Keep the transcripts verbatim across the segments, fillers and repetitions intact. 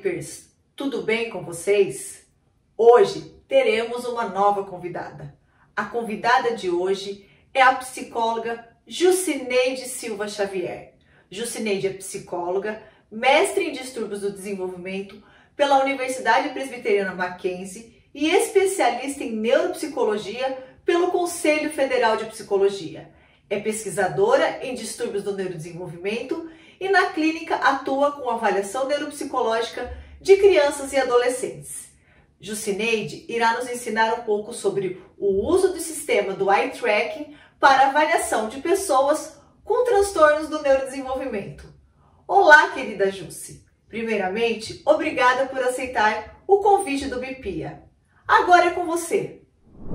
Vipers! Tudo bem com vocês? Hoje teremos uma nova convidada. A convidada de hoje é a psicóloga Jucineide Silva Xavier. Jucineide é psicóloga, mestre em distúrbios do desenvolvimento pela Universidade Presbiteriana Mackenzie e especialista em neuropsicologia pelo Conselho Federal de Psicologia. É pesquisadora em distúrbios do neurodesenvolvimento e na clínica atua com avaliação neuropsicológica de crianças e adolescentes. Jucineide irá nos ensinar um pouco sobre o uso do sistema do eye tracking para avaliação de pessoas com transtornos do neurodesenvolvimento. Olá, querida Jussi! Primeiramente, obrigada por aceitar o convite do Bipia. Agora é com você.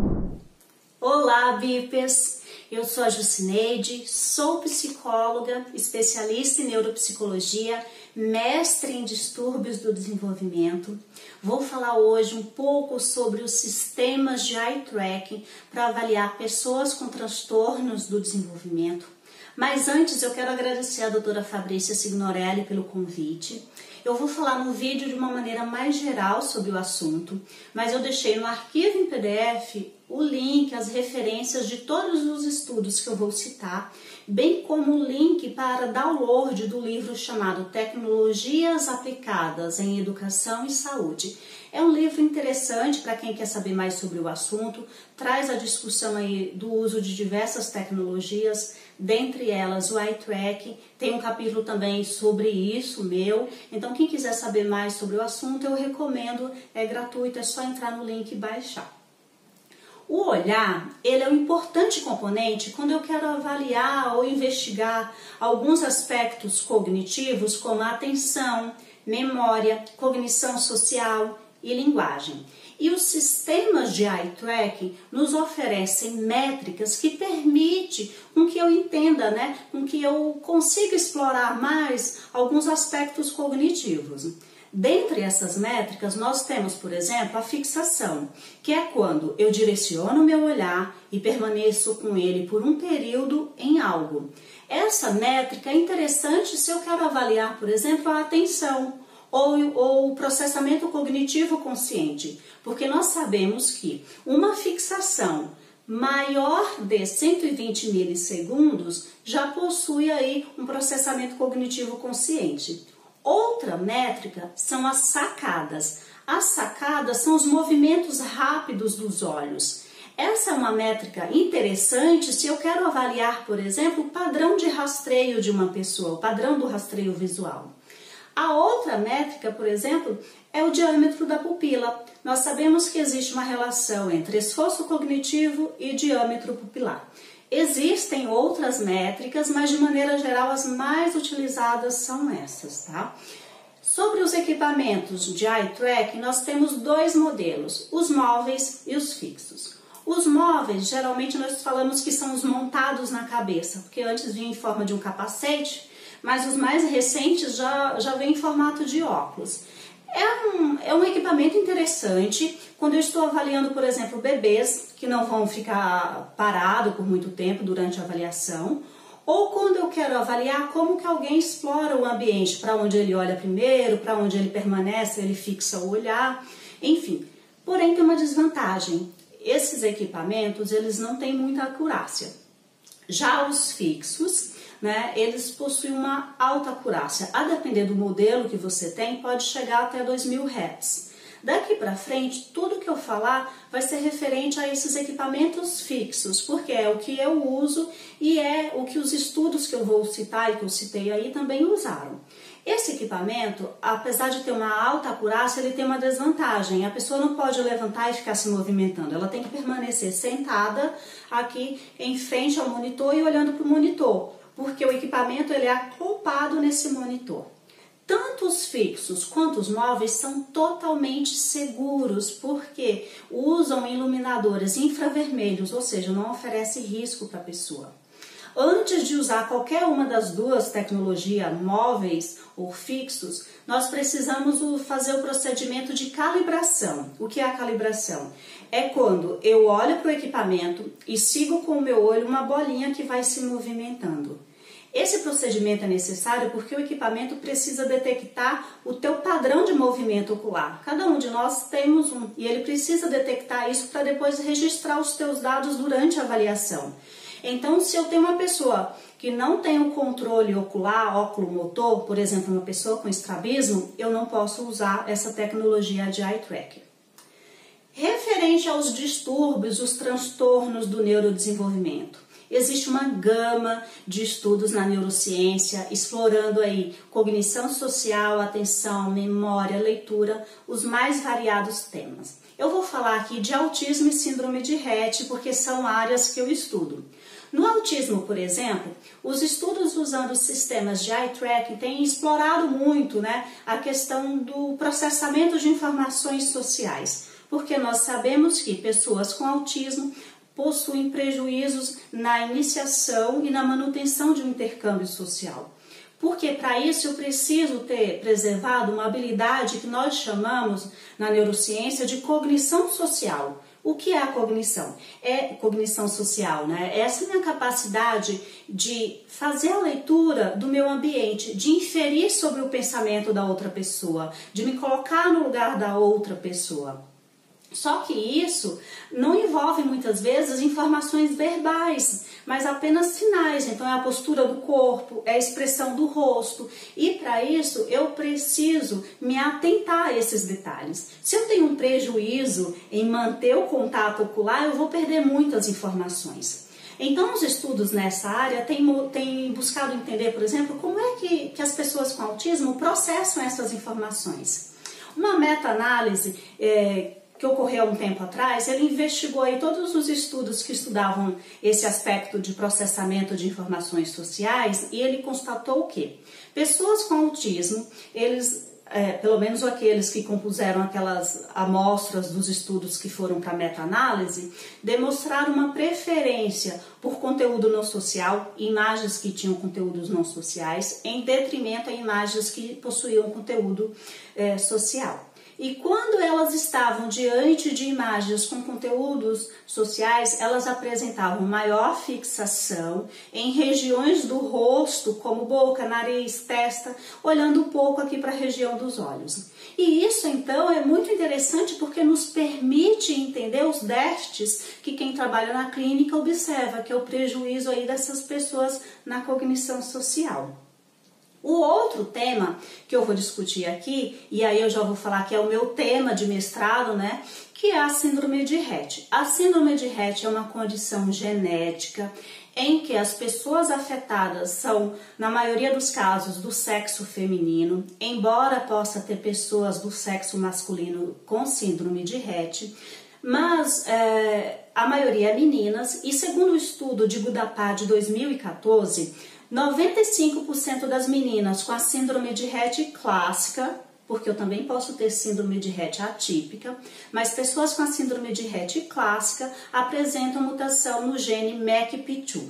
Olá, Vipers! Eu sou a Jucineide, sou psicóloga, especialista em neuropsicologia, mestre em distúrbios do desenvolvimento. Vou falar hoje um pouco sobre os sistemas de eye tracking para avaliar pessoas com transtornos do desenvolvimento. Mas antes eu quero agradecer a doutora Fabrícia Signorelli pelo convite. Eu vou falar no vídeo de uma maneira mais geral sobre o assunto, mas eu deixei no arquivo em P D F o link, as referências de todos os estudos que eu vou citar, bem como o link para download do livro chamado Tecnologias Aplicadas em Educação e Saúde. É um livro interessante para quem quer saber mais sobre o assunto, traz a discussão aí do uso de diversas tecnologias, dentre elas o eye tracking, tem um capítulo também sobre isso, meu. Então quem quiser saber mais sobre o assunto, eu recomendo, é gratuito, é só entrar no link e baixar. O olhar, ele é um importante componente quando eu quero avaliar ou investigar alguns aspectos cognitivos como a atenção, memória, cognição social e linguagem. E os sistemas de eye tracking nos oferecem métricas que permitem com que eu entenda, né, com que eu consiga explorar mais alguns aspectos cognitivos. Dentre essas métricas, nós temos, por exemplo, a fixação, que é quando eu direciono o meu olhar e permaneço com ele por um período em algo. Essa métrica é interessante se eu quero avaliar, por exemplo, a atenção ou, ou o processamento cognitivo consciente, porque nós sabemos que uma fixação maior de cento e vinte milissegundos já possui aí um processamento cognitivo consciente. Outra métrica são as sacadas. As sacadas são os movimentos rápidos dos olhos. Essa é uma métrica interessante se eu quero avaliar, por exemplo, o padrão de rastreio de uma pessoa, o padrão do rastreio visual. A outra métrica, por exemplo, é o diâmetro da pupila. Nós sabemos que existe uma relação entre esforço cognitivo e diâmetro pupilar. Existem outras métricas, mas de maneira geral as mais utilizadas são essas, tá? Sobre os equipamentos de eye tracking, nós temos dois modelos, os móveis e os fixos. Os móveis, geralmente nós falamos que são os montados na cabeça, porque antes vinha em forma de um capacete, mas os mais recentes já, já vêm em formato de óculos. É um, é um equipamento interessante quando eu estou avaliando, por exemplo, bebês que não vão ficar parados por muito tempo durante a avaliação, ou quando eu quero avaliar como que alguém explora o ambiente, para onde ele olha primeiro, para onde ele permanece, ele fixa o olhar, enfim. Porém, tem uma desvantagem. Esses equipamentos, eles não têm muita acurácia. Já os fixos, né, eles possuem uma alta acurácia. A depender do modelo que você tem, pode chegar até dois mil hertz. Daqui para frente, tudo que eu falar vai ser referente a esses equipamentos fixos, porque é o que eu uso e é o que os estudos que eu vou citar e que eu citei aí também usaram. Esse equipamento, apesar de ter uma alta acurácia, ele tem uma desvantagem. A pessoa não pode levantar e ficar se movimentando, ela tem que permanecer sentada aqui em frente ao monitor e olhando para o monitor, porque o equipamento ele é acoplado nesse monitor. Tanto os fixos quanto os móveis são totalmente seguros, porque usam iluminadores infravermelhos, ou seja, não oferece risco para a pessoa. Antes de usar qualquer uma das duas tecnologias, móveis ou fixos, nós precisamos fazer o procedimento de calibração. O que é a calibração? É quando eu olho para o equipamento e sigo com o meu olho uma bolinha que vai se movimentando. Esse procedimento é necessário porque o equipamento precisa detectar o teu padrão de movimento ocular. Cada um de nós temos um e ele precisa detectar isso para depois registrar os teus dados durante a avaliação. Então, se eu tenho uma pessoa que não tem o controle ocular, óculo-motor, por exemplo, uma pessoa com estrabismo, eu não posso usar essa tecnologia de eye tracker. Referente aos distúrbios, os transtornos do neurodesenvolvimento, existe uma gama de estudos na neurociência, explorando aí cognição social, atenção, memória, leitura, os mais variados temas. Eu vou falar aqui de autismo e síndrome de Rett, porque são áreas que eu estudo. No autismo, por exemplo, os estudos usando sistemas de eye tracking têm explorado muito, né, a questão do processamento de informações sociais, porque nós sabemos que pessoas com autismo possuem prejuízos na iniciação e na manutenção de um intercâmbio social. Porque para isso eu preciso ter preservado uma habilidade que nós chamamos na neurociência de cognição social. O que é a cognição? É cognição social, né? Essa é a minha capacidade de fazer a leitura do meu ambiente, de inferir sobre o pensamento da outra pessoa, de me colocar no lugar da outra pessoa. Só que isso não envolve muitas vezes informações verbais, mas apenas sinais. Então é a postura do corpo, é a expressão do rosto. E para isso eu preciso me atentar a esses detalhes. Se eu tenho um prejuízo em manter o contato ocular, eu vou perder muitas informações. Então os estudos nessa área têm, têm buscado entender, por exemplo, como é que, que as pessoas com autismo processam essas informações. Uma meta-análise é, que ocorreu há um tempo atrás, ele investigou aí todos os estudos que estudavam esse aspecto de processamento de informações sociais e ele constatou o quê? Pessoas com autismo, eles, é, pelo menos aqueles que compuseram aquelas amostras dos estudos que foram para a meta-análise, demonstraram uma preferência por conteúdo não social, imagens que tinham conteúdos não sociais, em detrimento a imagens que possuíam conteúdo é, social. E quando elas estavam diante de imagens com conteúdos sociais, elas apresentavam maior fixação em regiões do rosto, como boca, nariz, testa, olhando um pouco aqui para a região dos olhos. E isso, então, é muito interessante porque nos permite entender os déficits que quem trabalha na clínica observa, que é o prejuízo aí dessas pessoas na cognição social. O outro tema que eu vou discutir aqui, e aí eu já vou falar que é o meu tema de mestrado, né, que é a síndrome de Rett. A síndrome de Rett é uma condição genética em que as pessoas afetadas são, na maioria dos casos, do sexo feminino, embora possa ter pessoas do sexo masculino com síndrome de Rett, mas é, a maioria é meninas, e segundo o estudo de Budapest de dois mil e quatorze, noventa e cinco por cento das meninas com a síndrome de Rett clássica, porque eu também posso ter síndrome de Rett atípica, mas pessoas com a síndrome de Rett clássica apresentam mutação no gene M E C P dois.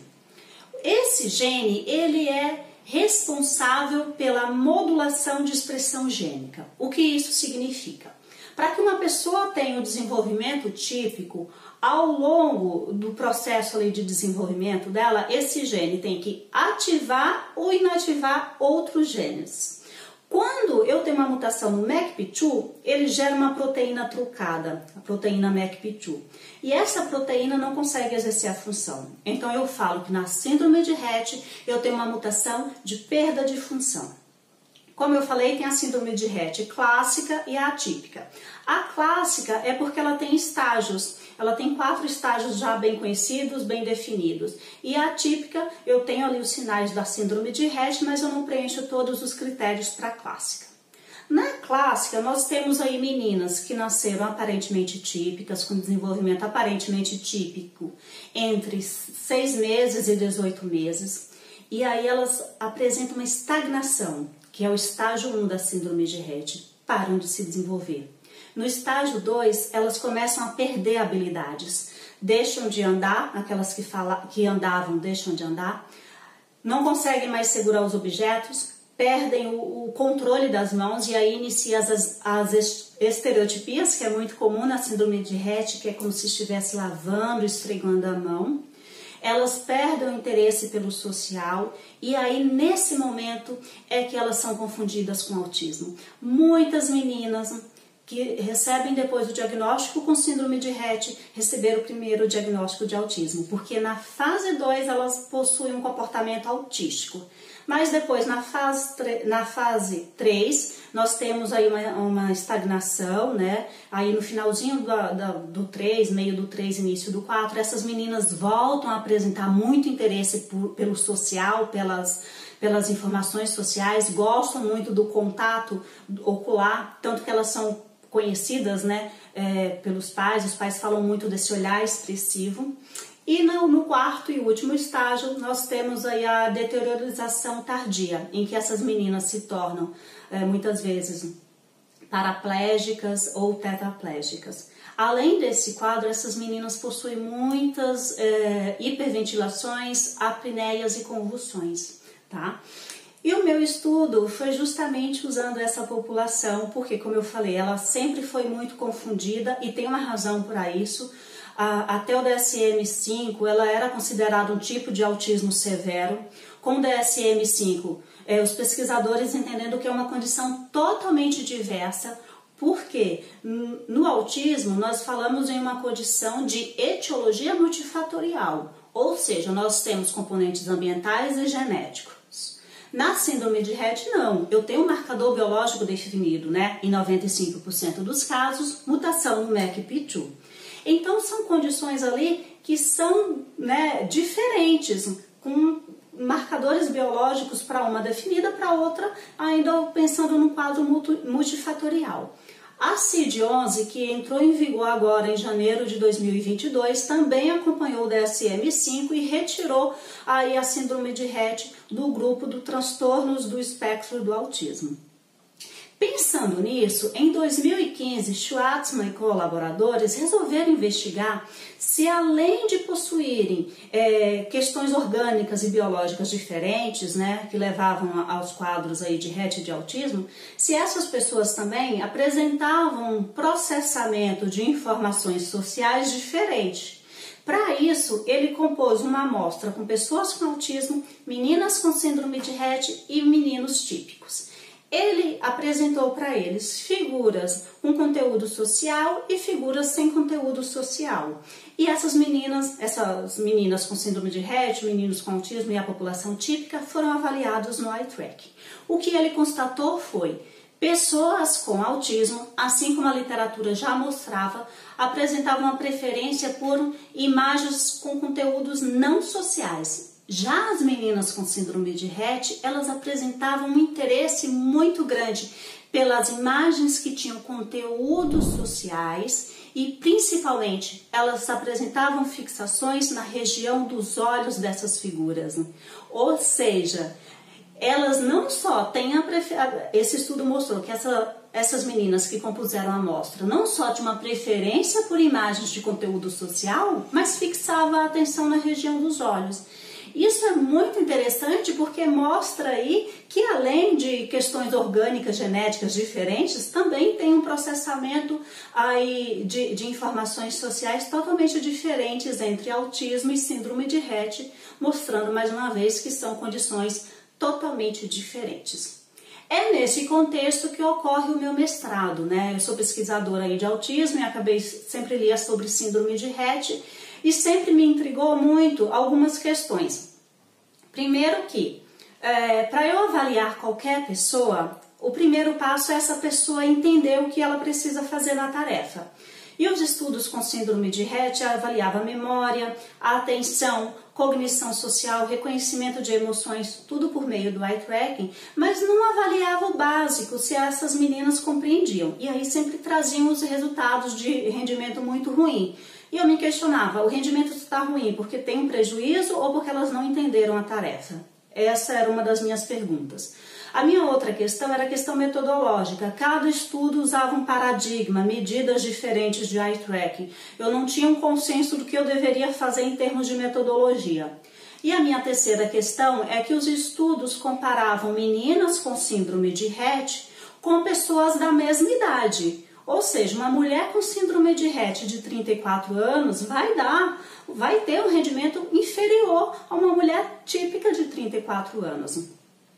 Esse gene, ele é responsável pela modulação de expressão gênica. O que isso significa? Para que uma pessoa tenha o desenvolvimento típico, ao longo do processo ali de desenvolvimento dela, esse gene tem que ativar ou inativar outros genes. Quando eu tenho uma mutação no M E C P dois, ele gera uma proteína truncada, a proteína M E C P dois. E essa proteína não consegue exercer a função. Então eu falo que na síndrome de Rett eu tenho uma mutação de perda de função. Como eu falei, tem a síndrome de Rett clássica e a atípica. A clássica é porque ela tem estágios. Ela tem quatro estágios já bem conhecidos, bem definidos. E a atípica, eu tenho ali os sinais da síndrome de Rett, mas eu não preencho todos os critérios para a clássica. Na clássica, nós temos aí meninas que nasceram aparentemente típicas, com desenvolvimento aparentemente típico, entre seis meses e dezoito meses. E aí elas apresentam uma estagnação, que é o estágio um da síndrome de Rett, param de se desenvolver. No estágio dois, elas começam a perder habilidades, deixam de andar, aquelas que, fala, que andavam deixam de andar, não conseguem mais segurar os objetos, perdem o, o controle das mãos e aí inicia as, as estereotipias, que é muito comum na síndrome de Rett, que é como se estivesse lavando, esfregando a mão. elas perdem o interesse pelo social e aí nesse momento é que elas são confundidas com autismo. Muitas meninas que recebem depois o diagnóstico com síndrome de Rett receberam o primeiro diagnóstico de autismo, porque na fase dois elas possuem um comportamento autístico. Mas depois, na fase, na fase três, nós temos aí uma, uma estagnação, né? Aí no finalzinho do, do, do três, meio do três, início do quatro, essas meninas voltam a apresentar muito interesse por, pelo social, pelas, pelas informações sociais, gostam muito do contato ocular, tanto que elas são conhecidas, né, é, pelos pais, os pais falam muito desse olhar expressivo. E no, no quarto e último estágio, nós temos aí a deteriorização tardia, em que essas meninas se tornam, é, muitas vezes, paraplégicas ou tetraplégicas. Além desse quadro, essas meninas possuem muitas é, hiperventilações, apneias e convulsões, tá? E o meu estudo foi justamente usando essa população, porque, como eu falei, ela sempre foi muito confundida e tem uma razão para isso. Até o D S M cinco, ela era considerada um tipo de autismo severo. Com o D S M cinco, é, os pesquisadores entendendo que é uma condição totalmente diversa, porque no autismo nós falamos em uma condição de etiologia multifatorial, ou seja, nós temos componentes ambientais e genéticos. Na síndrome de Rett, não. Eu tenho um marcador biológico definido, né? Em noventa e cinco por cento dos casos, mutação no M E C P dois. Então, são condições ali que são, né, diferentes, com marcadores biológicos para uma definida, para outra, ainda pensando num quadro multifatorial. A C I D onze, que entrou em vigor agora em janeiro de dois mil e vinte e dois, também acompanhou o D S M cinco e retirou aí a síndrome de Rett do grupo de transtornos do espectro do autismo. Pensando nisso, em dois mil e quinze, Schwartzman e colaboradores resolveram investigar se, além de possuírem é, questões orgânicas e biológicas diferentes, né, que levavam aos quadros aí de Rett e de autismo, se essas pessoas também apresentavam um processamento de informações sociais diferente. Para isso, ele compôs uma amostra com pessoas com autismo, meninas com síndrome de Rett e meninos típicos. Ele apresentou para eles figuras com conteúdo social e figuras sem conteúdo social. E essas meninas, essas meninas com síndrome de Rett, meninos com autismo e a população típica foram avaliados no eye tracking. O que ele constatou foi: pessoas com autismo, assim como a literatura já mostrava, apresentavam uma preferência por imagens com conteúdos não sociais. Já as meninas com síndrome de Rett, elas apresentavam um interesse muito grande pelas imagens que tinham conteúdos sociais e, principalmente, elas apresentavam fixações na região dos olhos dessas figuras. Ou seja, elas não só têm a preferência, esse estudo mostrou que essa, essas meninas que compuseram a amostra não só tinham uma preferência por imagens de conteúdo social, mas fixava a atenção na região dos olhos. Isso é muito interessante porque mostra aí que, além de questões orgânicas, genéticas diferentes, também tem um processamento aí de, de informações sociais totalmente diferentes entre autismo e síndrome de Rett, mostrando mais uma vez que são condições totalmente diferentes. É nesse contexto que ocorre o meu mestrado, né? Eu sou pesquisadora aí de autismo e acabei sempre lia sobre síndrome de Rett e sempre me intrigou muito algumas questões. Primeiro que, é, para eu avaliar qualquer pessoa, o primeiro passo é essa pessoa entender o que ela precisa fazer na tarefa. E os estudos com síndrome de Rett avaliavam a memória, a atenção, cognição social, reconhecimento de emoções, tudo por meio do eye tracking, mas não avaliava o básico, se essas meninas compreendiam. E aí sempre traziam os resultados de rendimento muito ruim. E eu me questionava, o rendimento está ruim porque tem um prejuízo ou porque elas não entenderam a tarefa? Essa era uma das minhas perguntas. A minha outra questão era a questão metodológica. Cada estudo usava um paradigma, medidas diferentes de eye tracking. Eu não tinha um consenso do que eu deveria fazer em termos de metodologia. E a minha terceira questão é que os estudos comparavam meninas com síndrome de Rett com pessoas da mesma idade. Ou seja, uma mulher com síndrome de Rett de trinta e quatro anos vai dar, vai ter um rendimento inferior a uma mulher típica de trinta e quatro anos.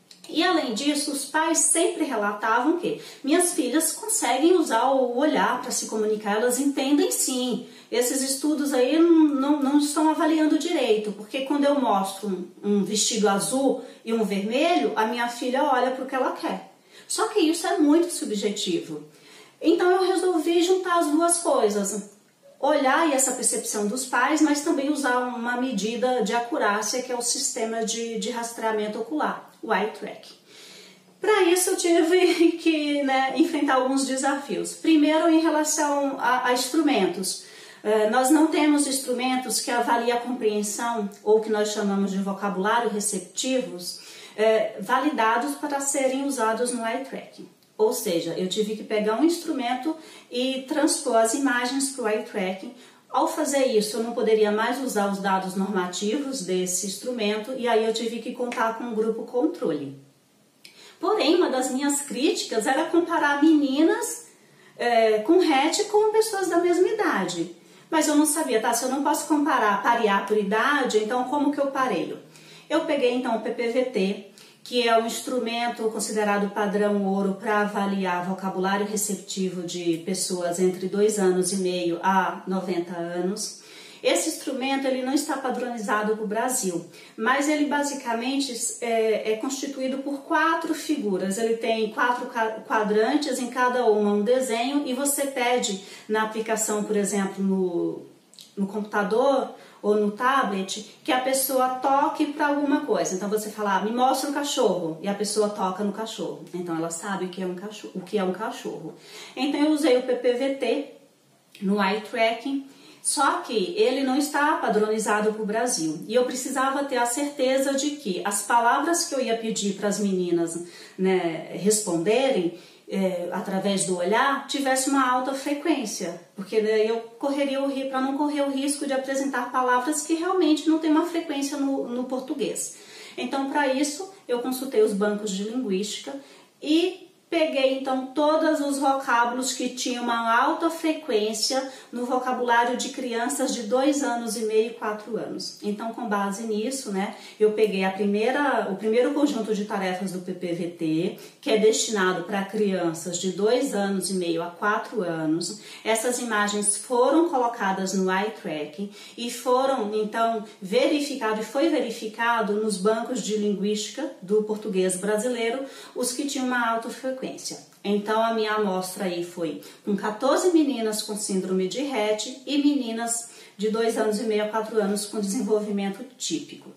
E além disso, os pais sempre relatavam que minhas filhas conseguem usar o olhar para se comunicar, elas entendem sim. Esses estudos aí não, não, não estão avaliando direito, porque quando eu mostro um, um vestido azul e um vermelho, a minha filha olha para o que ela quer. Só que isso é muito subjetivo. Então eu resolvi juntar as duas coisas, olhar essa percepção dos pais, mas também usar uma medida de acurácia que é o sistema de, de rastreamento ocular, o eye tracking. Para isso eu tive que né, enfrentar alguns desafios. Primeiro em relação a, a instrumentos. Uh, nós não temos instrumentos que avaliem a compreensão, ou que nós chamamos de vocabulário receptivos, uh, validados para serem usados no eye tracking. Ou seja, eu tive que pegar um instrumento e transpor as imagens para o eye tracking. Ao fazer isso, eu não poderia mais usar os dados normativos desse instrumento e aí eu tive que contar com um grupo controle. Porém, uma das minhas críticas era comparar meninas é, com Rett com pessoas da mesma idade. Mas eu não sabia, tá? Se eu não posso comparar, parear por idade, então como que eu pareio? Eu peguei então o P P V T, que é um instrumento considerado padrão ouro para avaliar vocabulário receptivo de pessoas entre dois anos e meio a noventa anos. Esse instrumento ele não está padronizado para o Brasil, mas ele basicamente é, é constituído por quatro figuras. Ele tem quatro quadrantes, em cada uma um desenho, e você pede na aplicação, por exemplo, no, no computador ou no tablet, que a pessoa toque para alguma coisa. Então você fala, ah, me mostra um cachorro, e a pessoa toca no cachorro. Então ela sabe o que é um cachorro. O que é um cachorro. Então eu usei o P P V T no eye tracking, só que ele não está padronizado para o Brasil. E eu precisava ter a certeza de que as palavras que eu ia pedir para as meninas né, responderem, É, através do olhar, tivesse uma alta frequência, porque daí eu correria o risco, para não correr o risco de apresentar palavras que realmente não tem uma frequência no, no português. Então, para isso, eu consultei os bancos de linguística e peguei então todos os vocábulos que tinham uma alta frequência no vocabulário de crianças de dois anos e meio e quatro anos. Então, com base nisso, né, eu peguei a primeira, o primeiro conjunto de tarefas do P P V T, que é destinado para crianças de dois anos e meio a quatro anos. Essas imagens foram colocadas no eye tracking e foram então verificado e foi verificado nos bancos de linguística do português brasileiro os que tinham uma alta frequência. Então a minha amostra aí foi com quatorze meninas com síndrome de Rett e meninas de dois anos e meio a quatro anos com desenvolvimento típico.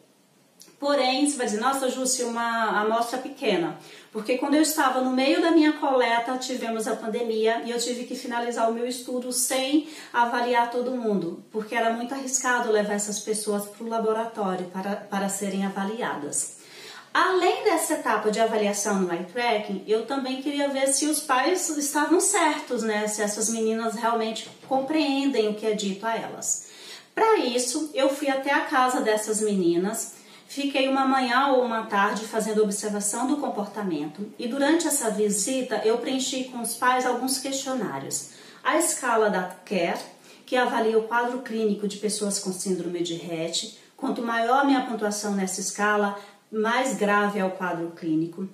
Porém, você vai dizer, nossa, Jússia, uma amostra pequena, porque quando eu estava no meio da minha coleta, tivemos a pandemia e eu tive que finalizar o meu estudo sem avaliar todo mundo, porque era muito arriscado levar essas pessoas para o laboratório para, para serem avaliadas. Além dessa etapa de avaliação no eye tracking, eu também queria ver se os pais estavam certos, né? Se essas meninas realmente compreendem o que é dito a elas. Para isso, eu fui até a casa dessas meninas, fiquei uma manhã ou uma tarde fazendo observação do comportamento e durante essa visita eu preenchi com os pais alguns questionários. A escala da C A R, que avalia o quadro clínico de pessoas com síndrome de Rett. Quanto maior a minha pontuação nessa escala, mais grave é o quadro clínico.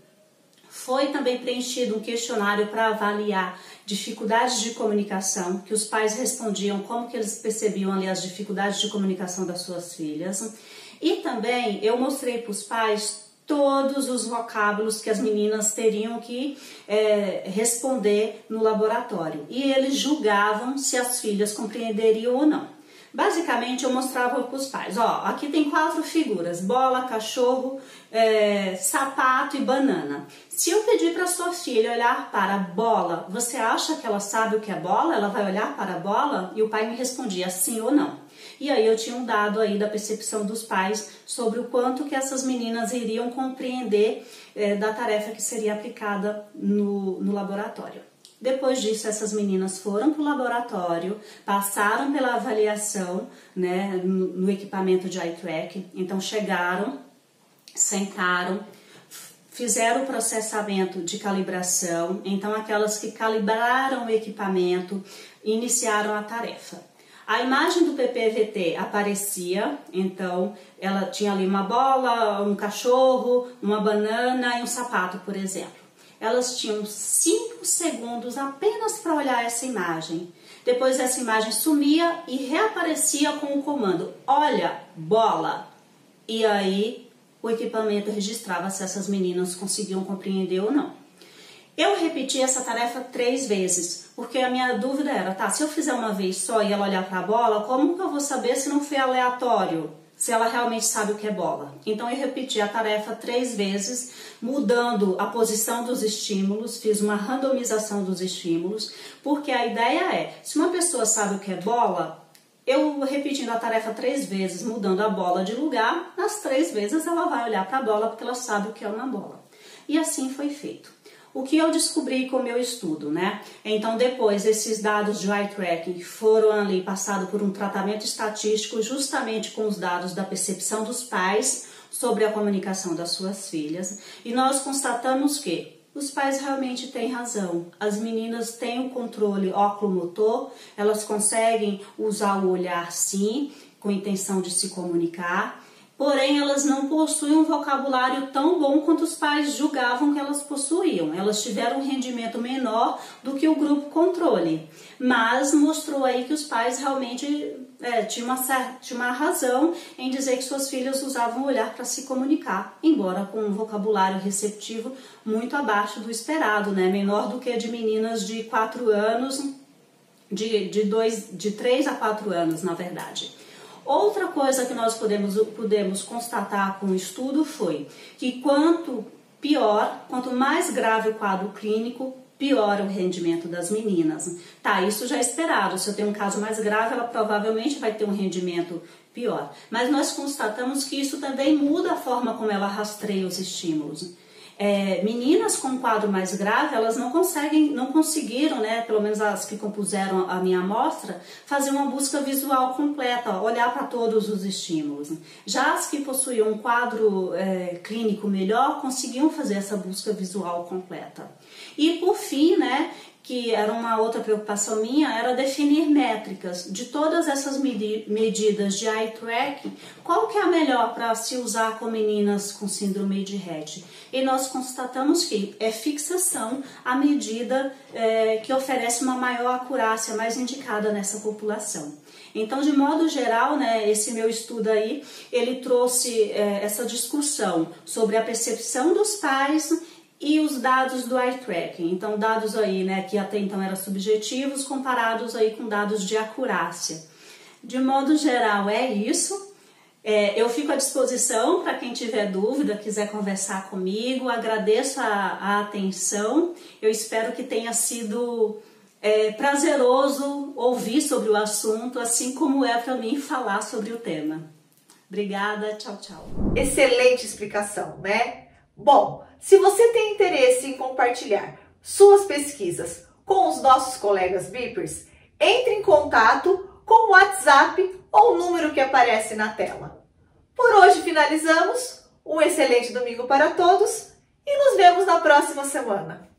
Foi também preenchido um questionário para avaliar dificuldades de comunicação, que os pais respondiam como que eles percebiam ali as dificuldades de comunicação das suas filhas. E também eu mostrei para os pais todos os vocábulos que as meninas teriam que é, responder no laboratório. E eles julgavam se as filhas compreenderiam ou não. Basicamente, eu mostrava para os pais, ó, aqui tem quatro figuras, bola, cachorro, é, sapato e banana. Se eu pedir para sua filha olhar para a bola, você acha que ela sabe o que é bola? Ela vai olhar para a bola? E o pai me respondia sim ou não. E aí eu tinha um dado aí da percepção dos pais sobre o quanto que essas meninas iriam compreender é, da tarefa que seria aplicada no, no laboratório. Depois disso, essas meninas foram para o laboratório, passaram pela avaliação né, no, no equipamento de eye tracking. Então chegaram, sentaram, fizeram o processamento de calibração, então aquelas que calibraram o equipamento iniciaram a tarefa. A imagem do P P V T aparecia, então ela tinha ali uma bola, um cachorro, uma banana e um sapato, por exemplo. Elas tinham cinco segundos apenas para olhar essa imagem. Depois essa imagem sumia e reaparecia com o comando, olha, bola. E aí o equipamento registrava se essas meninas conseguiam compreender ou não. Eu repeti essa tarefa três vezes, porque a minha dúvida era, tá, se eu fizer uma vez só e ela olhar para a bola, como que eu vou saber se não foi aleatório? Se ela realmente sabe o que é bola. Então eu repeti a tarefa três vezes, mudando a posição dos estímulos, fiz uma randomização dos estímulos, porque a ideia é, se uma pessoa sabe o que é bola, eu repetindo a tarefa três vezes, mudando a bola de lugar, nas três vezes ela vai olhar para a bola porque ela sabe o que é uma bola. E assim foi feito. O que eu descobri com o meu estudo, né? Então, depois, esses dados de eye tracking foram ali passados por um tratamento estatístico justamente com os dados da percepção dos pais sobre a comunicação das suas filhas. E nós constatamos que os pais realmente têm razão. As meninas têm o controle oculomotor, elas conseguem usar o olhar sim, com a intenção de se comunicar. Porém, elas não possuem um vocabulário tão bom quanto os pais julgavam que elas possuíam. Elas tiveram um rendimento menor do que o grupo controle. Mas mostrou aí que os pais realmente é, tinham, uma certa, tinham uma razão em dizer que suas filhas usavam o olhar para se comunicar, embora com um vocabulário receptivo muito abaixo do esperado, né? Menor do que de meninas de quatro anos, de, de, dois, de três a quatro anos, na verdade. Outra coisa que nós podemos, podemos constatar com o estudo foi que quanto pior, quanto mais grave o quadro clínico, pior o rendimento das meninas. Tá, isso já é esperado. Se eu tenho um caso mais grave, ela provavelmente vai ter um rendimento pior. Mas nós constatamos que isso também muda a forma como ela rastreia os estímulos. É, meninas com quadro mais grave, elas não conseguem, não conseguiram, né, pelo menos as que compuseram a minha amostra, fazer uma busca visual completa, olhar para todos os estímulos. Já as que possuíam um quadro é, clínico melhor, conseguiam fazer essa busca visual completa. E por fim, né, que era uma outra preocupação minha, era definir métricas de todas essas medi medidas de eye tracking, qual que é a melhor para se usar com meninas com síndrome de Rett. E nós constatamos que é fixação a medida é, que oferece uma maior acurácia, mais indicada nessa população. Então, de modo geral, né, esse meu estudo aí, ele trouxe é, essa discussão sobre a percepção dos pais e os dados do eye tracking. Então, dados aí, né, que até então eram subjetivos, comparados aí com dados de acurácia. De modo geral, é isso. É, eu fico à disposição para quem tiver dúvida, quiser conversar comigo. Agradeço a, a atenção. Eu espero que tenha sido é, prazeroso ouvir sobre o assunto, assim como é para mim falar sobre o tema. Obrigada, tchau, tchau. Excelente explicação, né? Bom, se você tem interesse em compartilhar suas pesquisas com os nossos colegas Beepers, entre em contato com o WhatsApp ou o número que aparece na tela. Por hoje finalizamos. Um excelente domingo para todos e nos vemos na próxima semana.